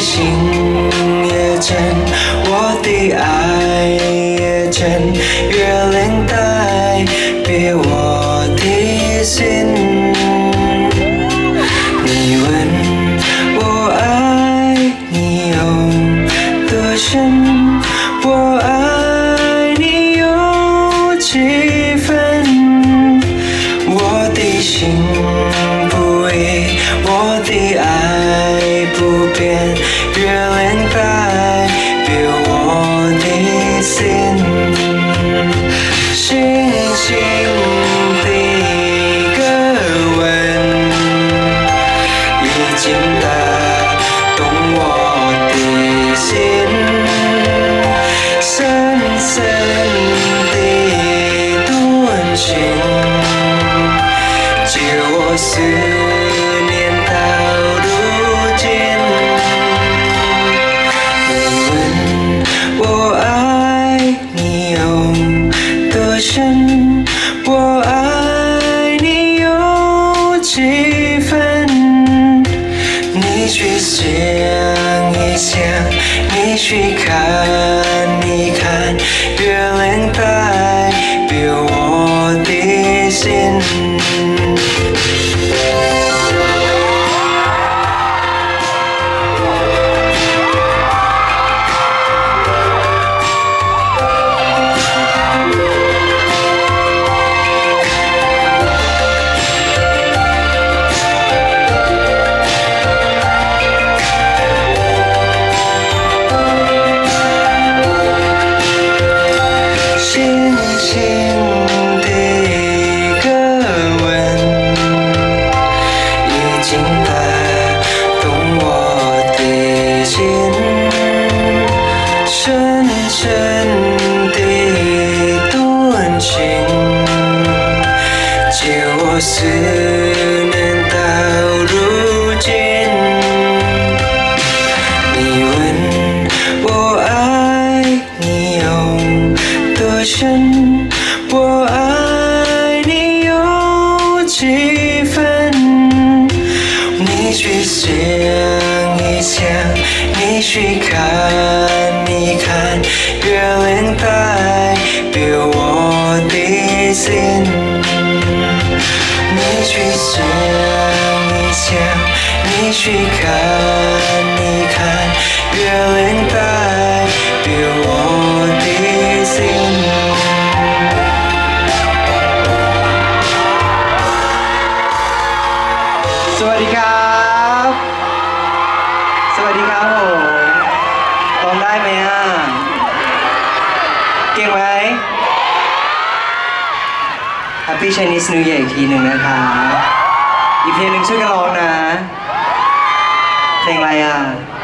心也真，我的爱也真，月亮代表我的心。你问我爱你有多深，我爱你有几分？我的心不移，我的爱不变，月亮代表我的心。星星的歌吻已经打动我的心，深深的动情，借我思念到如今。你问我爱你有多深，我爱你有几分？你去想一想，你去看一看，月亮代表我的心。星星的歌吻已经打动我的心，深深的动情，借我思念到如今。你问我爱你有多深，我爱你有几分？你去想一想，你去看一看，月亮代表我的心。你去想一想，你去看一看，月亮代表我的心。สวัสดีครับสวัสดีครับผมร้องได้ไหมอ่ะเก่งไหม Happy Chinese New Year อีกทีหนึ่งนะครับอีกเพลงหนึ่งช่วยกันร้องนะเพลงอะไรอ่ะ